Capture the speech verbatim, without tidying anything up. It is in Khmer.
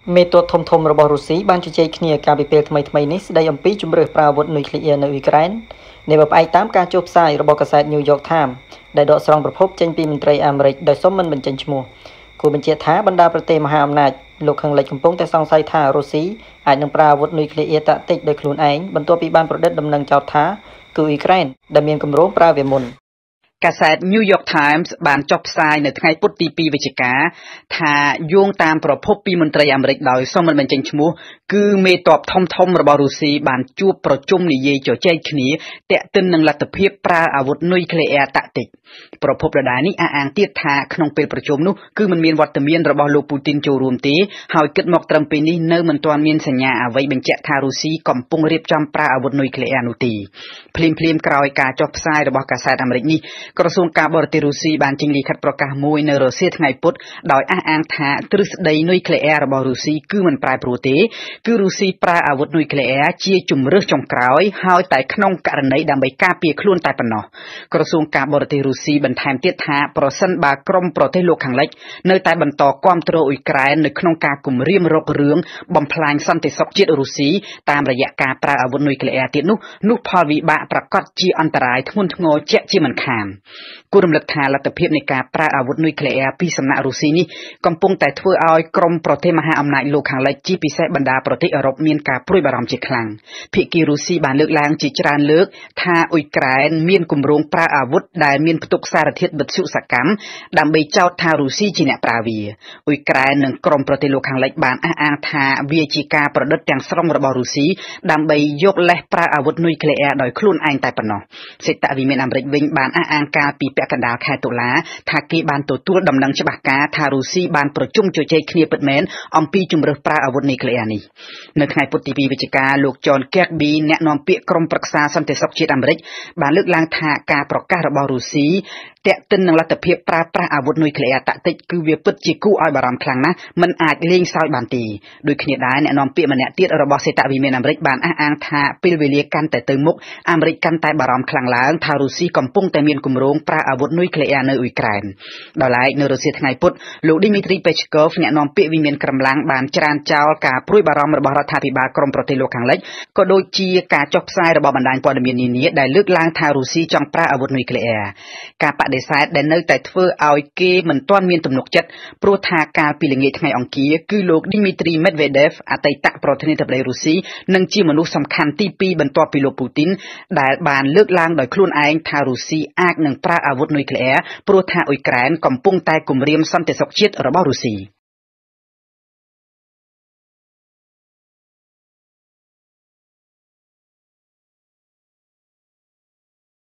មេតួធំធំរបស់រុស្ស៊ីបានជជែកគ្នាកាលពីពេលថ្មីៗនេះស្ដីអំពីជំរឿសប្រើអាវុធនុយក្លេអ៊ែរនៅអ៊ុយក្រែនដែលបើផ្អែកតាមការចុះផ្សាយរបស់កាសែត New York Times ដែលដកស្រង់ប្រភពចេញពីមន្ត្រីអាមេរិកដោយសុំមិនបញ្ចេញឈ្មោះគូបញ្ជាក់ថាបណ្ដាប្រទេសមហាអំណាចលោកខាងលិចកំពុងតែសង្ស័យថារុស្ស៊ីអាចនឹងប្រើអាវុធនុយក្លេអ៊ែរតាក់ទិកដោយខ្លួនឯងបន្ទាប់ពីបានប្រឌិតដំណឹងចោទថាគឺអ៊ុយក្រែនដែលមានគម្រោងប្រើវាមុនកាសែត New York Times បានចុះផ្សាយនៅថ្ងៃពុធទីពីរវិច្ឆិកាថាយោងតាមប្រភពពីមន្ត្រីអាមេរិកដោយសុំមិនបញ្ចេញឈ្មោះគឺមេតបធំធំរបស់រុស្ស៊ីបានជួបប្រជុំនិយាយជជែកគ្នាទាក់ទិននឹងលទ្ធភាពប្រើអាវុធនុយក្លេអ៊ែរតាក់ទិកប្រភពដដែលនេះអះអាងទៀតថាក្នុងពេលប្រជុំនោះគឺមិនមានវត្តមានរបស់លោកពូទីនចូលរួមទេហើយគិតមកត្រឹមពេលនេះនៅមិនទាន់មានសញ្ញាអ្វីបញ្ជាក់ថារុស្ស៊ីកំពុងរៀបចំប្រើអាវុធនុយក្លេអ៊ែរនោះទេភ្លាមភ្លាមក្រោយការចុះផ្សាយរបស់កាសែតអាមេរិកនេះក្រសួងការបរទេសរុស្ស៊ីបានចេញលិខិតប្រកាសមួយនៅរសៀលថ្ងៃពុធដោយអះអាងថាទ្រឹស្ដីនុយក្លេអ៊ែររបស់រុស្ស៊ីគឺមិនប្រែប្រួលទេគឺរុស្ស៊ីប្រើអាវុធនុយក្លេអ៊ែរជាជំរើសចុងក្រោយហើយតែក្នុងករណីដើម្បីការពារខ្លួនតែប៉ុណ្ណោះក្រសួងការបរទេសរុស្ស៊ីបន្ថែមទៀតថាប្រសិនបើក្រុមប្រទេសលោកខាងលិចនៅតែបន្តគាំទ្រអ៊ុយក្រែននៅក្នុងការគំរាមរករឿងបំផ្លាញសន្តិសុខជាតិរុស្ស៊ីតាមរយៈការប្រើអាវុធនុយក្លេអ៊ែរទៀតនោះនោះផលវិបាកប្រកាសជាអន្តរាយធ្ងន់ធ្ងរជាក់ជាមិនខានគួររំលឹកថាលទ្ធភាពនៃការប្រើអាវុធនុយក្លេអ៊ែរពីសំណាក់រុស្ស៊ីនេះកំពុងតែធ្វើឲ្យក្រុមប្រទេសមហាអំណាចលោកខាងលិចជាពិសេសបណ្ដាប្រទេសអឺរ៉ុបមានការព្រួយបារម្ភជាខ្លាំងភាគីរុស្ស៊ីបានលើកឡើងជាច្រើនលើកថាអ៊ុយក្រែនមានគម្រោងប្រើអាវុធដែលមានផ្ទុកសារធាតុវិទ្យុសកម្មដើម្បីចោទថារុស្ស៊ីជាអ្នកប្រើវាអ៊ុយក្រែននិងក្រុមប្រទេសលោកខាងលិចបានអះអាងថាវាជាការប្រឌិតទាំងស្រុងរបស់រុស្ស៊ីដើម្បីយកលេសប្រើអាវុធនុយក្លេអ៊ែរដោយខ្លួនឯងតែប៉ុណ្ណោះសេតវិមានអាមេរិកវិញបានអះអាងកាលពីពាក់កណ្ដាលខែតុលាថាគេបានទទួលដំណឹងច្បាស់ការថារុស្ស៊ីបានប្រជុំជជែកគ្នាពិតមែនអំពីជំរើសប្រើអាវុធនុយក្លេអ៊ែរនេះនៅថ្ងៃពុធទីពីរវិច្ឆិកាលោក John Kirby អ្នកនាំពាក្យក្រុមប្រឹក្សាសន្តិសុខជាតិអាមេរិកបានលើកឡើងថាការប្រកាសរបស់រុស្ស៊ីទាក់ទិននឹងលទ្ធភាពប្រើប្រាស់អាវុធនុយក្លេអ៊ែរតាក់ទិកគឺវាពិតជាគួរឲ្យបារម្ភខ្លាំងណាស់មិនអាចលេងសើចបានទេដូចគ្នាដែរអ្នកនាំពាក្យម្នាក់ទៀតរបស់សេតវិមានអាមេរិកបានអះអាងថាពេលវេលាកាន់តែទៅមុខអាមេរិកកាន់តែបារម្ភខ្លាំងឡើងថារុស្ស៊ីកំពុងតែមានគម្រោងប្រើអាវុធនុយក្លេអ៊ែរនៅអ៊ុយក្រែនដោយឡែកនៅរសៀលថ្ងៃពុធលោក Dmitry Peskov អ្នកនាំពាក្យវិមានក្រមឡាំងបានច្រានចោលការព្រួយបារម្ភរបស់រដ្ឋាភិបាលក្រុមប្រទេសលោកខាងលិចក៏ដូចជាការចុះផ្សាយរបស់បណ្ដាញព័ត៌មាននានាដែលលើកឡើងថារុស្ស៊ីចង់ប្រើអាវុធនុយក្លេអ៊ែរការបដិសេធដែលនៅតែធ្វើឲ្យគេមិនទាន់មានទំនុកចិត្តព្រោះថាកាលពីល្ងាចថ្ងៃអង្គារគឺលោក Dmitry Medvedev អតីតប្រធានាធិបតីរុស្ស៊ីនិងជាមនុស្សសំខាន់ទីពីរបន្ទាប់ពីលោកពូទីនដែលបានលើកឡើងដោយខ្លួនឯងថារុស្ស៊ីអាចនឹងប្រើអាវុធនុយក្លេអ៊ែរព្រោះថាអ៊ុយក្រែនកំពុងតែគំរាមសន្តិសុខជាតិរបស់រុស្ស៊ី